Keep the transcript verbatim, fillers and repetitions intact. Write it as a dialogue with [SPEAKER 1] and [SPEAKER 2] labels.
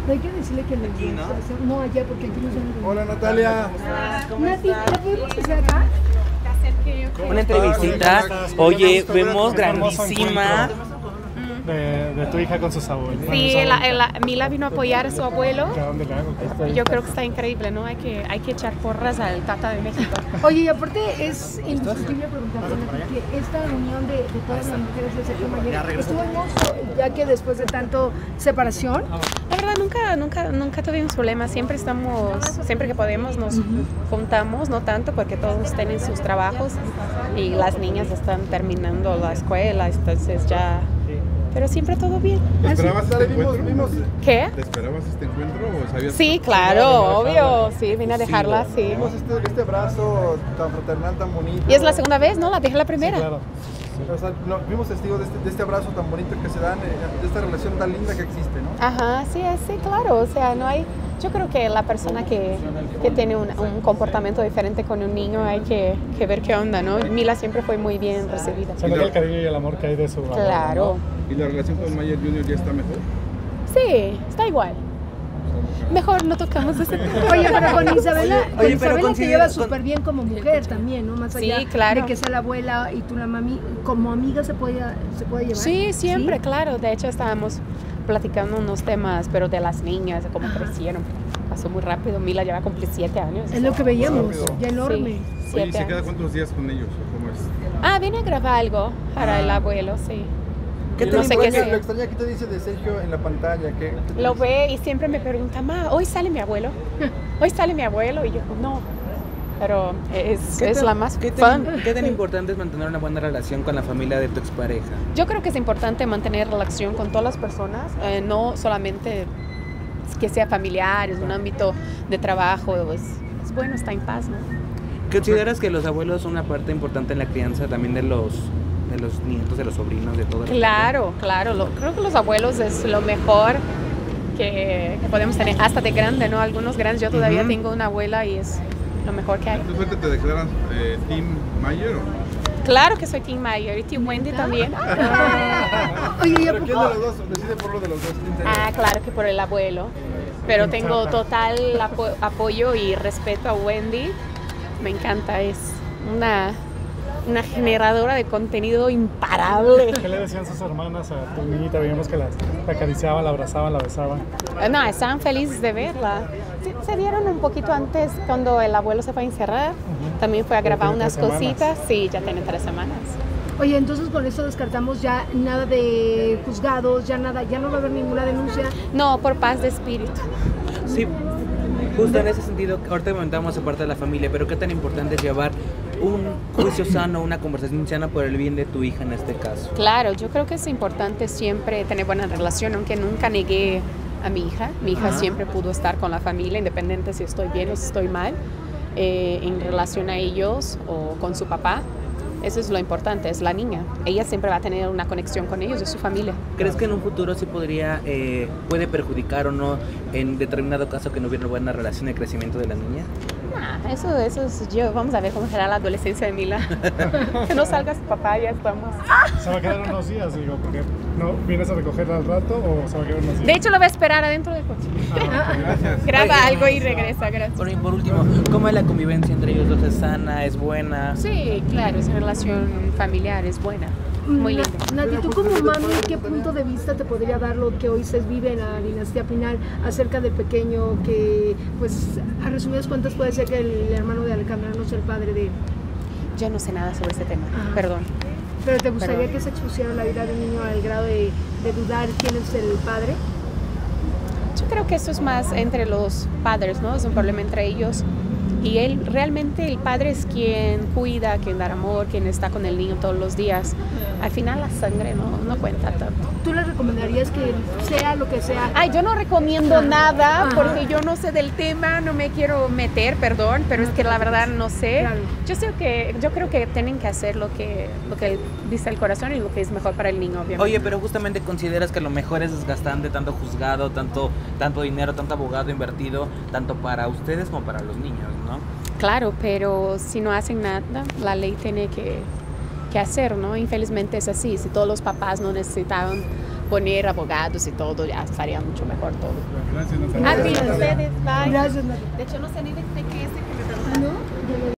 [SPEAKER 1] No hay que decirle que le
[SPEAKER 2] Aquí, ¿no?
[SPEAKER 1] No, allá, porque aquí no se.
[SPEAKER 3] Hola, Natalia.
[SPEAKER 1] Nati, ¿la podemos hacer acá?
[SPEAKER 2] Una entrevistita. Oye, vemos grandísima.
[SPEAKER 4] De, de tu hija con sus abuelos.
[SPEAKER 5] Sí, la, la, Mila vino a apoyar a su abuelo.
[SPEAKER 4] ¿A dónde le hago?
[SPEAKER 5] Yo creo que está increíble, ¿no? Hay que, hay que echar porras al Tata de México.
[SPEAKER 1] Oye, y aparte es indiscutible preguntarte, que esta reunión de, de todas las mujeres de Sergio Mayer estuvo hermoso, ya que después de tanto separación.
[SPEAKER 5] La verdad, nunca, nunca, nunca tuvimos problemas. Siempre estamos, siempre que podemos nos juntamos, no tanto porque todos tienen sus trabajos y las niñas están terminando la escuela, entonces ya... Pero siempre todo bien.
[SPEAKER 3] ¿Te esperabas este encuentro? Vimos,
[SPEAKER 5] ¿Qué?
[SPEAKER 3] ¿Te esperabas este encuentro o sabías?
[SPEAKER 5] Sí, claro, obvio. Sí, vine a dejarla, sí.
[SPEAKER 3] Vimos este, este abrazo tan fraternal, tan bonito.
[SPEAKER 5] Y es la segunda vez, ¿no? La dejé la primera.
[SPEAKER 4] Sí, claro.
[SPEAKER 3] O sea, no, vimos testigos de este, de este abrazo tan bonito que se dan, de esta relación tan linda que existe, ¿no?
[SPEAKER 5] Ajá, sí, sí, claro. O sea, no hay... Yo creo que la persona que, que tiene un, un comportamiento diferente con un niño hay que, que ver qué onda, ¿no? Mila siempre fue muy bien recibida.
[SPEAKER 4] Se nota el cariño y el amor que hay de su abuelo,
[SPEAKER 5] Claro.
[SPEAKER 3] ¿no? ¿Y la relación con Mayer junior ya está mejor?
[SPEAKER 5] Sí, está igual. Mejor no tocamos ese tema.
[SPEAKER 1] Oye, pero con Isabela, con
[SPEAKER 2] Oye, pero
[SPEAKER 1] Isabela te
[SPEAKER 2] considera-
[SPEAKER 1] llevas
[SPEAKER 2] con-
[SPEAKER 1] súper bien como mujer también, ¿no? Más allá
[SPEAKER 5] Sí, claro.
[SPEAKER 1] de que sea la abuela y tú la mami, como amiga se puede, se puede llevar.
[SPEAKER 5] Sí, siempre,
[SPEAKER 1] ¿Sí?
[SPEAKER 5] claro. De hecho, estábamos platicando unos temas, pero de las niñas, de cómo crecieron. Pasó muy rápido. Mila lleva a cumplir siete años.
[SPEAKER 1] Es lo que veíamos,
[SPEAKER 3] Rápido.
[SPEAKER 1] ya enorme.
[SPEAKER 5] Sí,
[SPEAKER 3] Oye, ¿y
[SPEAKER 5] siete
[SPEAKER 3] se queda
[SPEAKER 5] años.
[SPEAKER 3] cuántos días con ellos o cómo es?
[SPEAKER 5] Ah, vine a grabar algo para el abuelo, sí.
[SPEAKER 2] ¿Qué
[SPEAKER 5] No
[SPEAKER 2] tal
[SPEAKER 5] sé
[SPEAKER 3] Lo
[SPEAKER 5] qué
[SPEAKER 3] extraña-
[SPEAKER 5] sea.
[SPEAKER 3] Lo extraña, ¿qué te dice de Sergio en la pantalla? ¿Qué, qué te
[SPEAKER 5] Lo
[SPEAKER 3] dice?
[SPEAKER 5] ve y siempre me pregunta, ma, ¿hoy sale mi abuelo? ¿Hoy sale mi abuelo? Y yo, no. Pero es,
[SPEAKER 2] ¿Qué
[SPEAKER 5] es
[SPEAKER 2] tan-
[SPEAKER 5] la más
[SPEAKER 2] ¿qué tan,
[SPEAKER 5] fun.
[SPEAKER 2] ¿Qué tan importante es mantener una buena relación con la familia de tu expareja?
[SPEAKER 5] Yo creo que es importante mantener relación con todas las personas, eh, no solamente que sea familiar, es un ámbito de trabajo, es, es bueno estar en paz, ¿no?
[SPEAKER 2] ¿Consideras que los abuelos son una parte importante en la crianza también de los, de los nietos, de los sobrinos, de todo?
[SPEAKER 5] Claro, claro, lo- creo que los abuelos es lo mejor que, que podemos tener, hasta de grande, ¿no? Algunos grandes, yo todavía
[SPEAKER 2] Ujú.
[SPEAKER 5] tengo una abuela y es lo mejor que hay.
[SPEAKER 3] ¿Tú fuerte te declaras eh, Team Mayer o no?
[SPEAKER 5] Claro que soy Team Mayer y Team Wendy también.
[SPEAKER 1] Oye, ¿y a
[SPEAKER 3] ¿Pero
[SPEAKER 1] poco?
[SPEAKER 3] quién de los dos? Decide por lo de los dos. ¿quién sería?
[SPEAKER 5] Ah, claro que por el abuelo. Pero tengo total apo- apoyo y respeto a Wendy. Me encanta, es una, una generadora de contenido imparable.
[SPEAKER 4] ¿Qué le decían sus hermanas a tu niñita? Veíamos que la, la acariciaban, la abrazaban, la besaban.
[SPEAKER 5] No, estaban felices de verla. Sí, se vieron un poquito antes cuando el abuelo se fue a encerrar. También fue a
[SPEAKER 4] Pero
[SPEAKER 5] grabar
[SPEAKER 4] tiene
[SPEAKER 5] unas
[SPEAKER 4] tres semanas.
[SPEAKER 5] cositas. Sí, ya tiene tres semanas.
[SPEAKER 1] Oye, entonces con esto descartamos ya nada de juzgados, ya nada, ya no va a haber ninguna denuncia.
[SPEAKER 5] No, por paz de espíritu.
[SPEAKER 2] Sí, justo en ese sentido, ahorita comentamos esa parte de la familia, pero qué tan importante es llevar un juicio sano, una conversación sana por el bien de tu hija en este caso.
[SPEAKER 5] Claro, yo creo que es importante siempre tener buena relación, aunque nunca negué a mi hija. Mi hija
[SPEAKER 2] Ajá.
[SPEAKER 5] siempre pudo estar con la familia, independiente si estoy bien o si estoy mal, eh, en relación a ellos o con su papá. Eso es lo importante, es la niña. Ella siempre va a tener una conexión con ellos, es su familia.
[SPEAKER 2] ¿Crees que en un futuro sí podría, eh, puede perjudicar o no en determinado caso que no hubiera buena relación de crecimiento de la niña?
[SPEAKER 5] Ah, eso, eso es yo. Vamos a ver cómo será la adolescencia de Mila. Que no salga su papá, ya estamos.
[SPEAKER 4] ¿Se va a quedar unos días, digo? Porque ¿no vienes a recogerla al rato o se va a quedar unos días?
[SPEAKER 5] De hecho, lo voy a esperar adentro del coche.
[SPEAKER 4] Ah, ok.
[SPEAKER 3] Gracias.
[SPEAKER 5] Graba
[SPEAKER 2] Oye,
[SPEAKER 5] algo y regresa, gracias.
[SPEAKER 2] Bueno, y por último, ¿cómo es la convivencia entre ellos dos? ¿Es sana? ¿Es buena?
[SPEAKER 5] Sí, claro, esa relación familiar es buena, muy linda.
[SPEAKER 1] Nati, tú como mami, ¿qué punto de vista te podría dar lo que hoy se vive en la dinastía Pinal acerca del pequeño que, pues, a resumidas cuentas puede ser que el hermano de Alejandra no sea el padre de él?
[SPEAKER 5] Yo no sé nada sobre este tema,
[SPEAKER 1] Ajá.
[SPEAKER 5] perdón.
[SPEAKER 1] ¿Pero te gustaría
[SPEAKER 5] Perdón.
[SPEAKER 1] que se expusiera la vida de un niño al grado de, de dudar quién es el padre?
[SPEAKER 5] Yo creo que eso es más entre los padres, ¿no? Es un problema entre ellos. Y él, realmente el padre es quien cuida, quien da amor, quien está con el niño todos los días. Al final la sangre no, no cuenta tanto.
[SPEAKER 1] ¿Tú le recomendarías que sea lo que sea?
[SPEAKER 5] Ay, yo no recomiendo
[SPEAKER 1] Ajá.
[SPEAKER 5] nada
[SPEAKER 1] Ajá.
[SPEAKER 5] porque yo no sé del tema, no me quiero meter, perdón, pero es que la verdad no sé.
[SPEAKER 1] Claro.
[SPEAKER 5] Yo sé que, yo creo que tienen que hacer lo que, lo que dice el corazón y lo que es mejor para el niño, obviamente.
[SPEAKER 2] Oye, pero justamente consideras que a lo mejor es desgastante tanto juzgado, tanto, tanto dinero, tanto abogado invertido, tanto para ustedes como para los niños, ¿no?
[SPEAKER 5] Claro, pero si no hacen nada, la ley tiene que, que hacer, ¿no? Infelizmente es así. Si todos los papás no necesitaban poner abogados y todo, ya estaría mucho mejor todo.
[SPEAKER 4] Gracias, Natalia.
[SPEAKER 5] A ti, ustedes, bye.
[SPEAKER 1] Gracias, Natalia.
[SPEAKER 5] De hecho, no sé ni de, de qué es el que me preguntaron.
[SPEAKER 1] ¿No?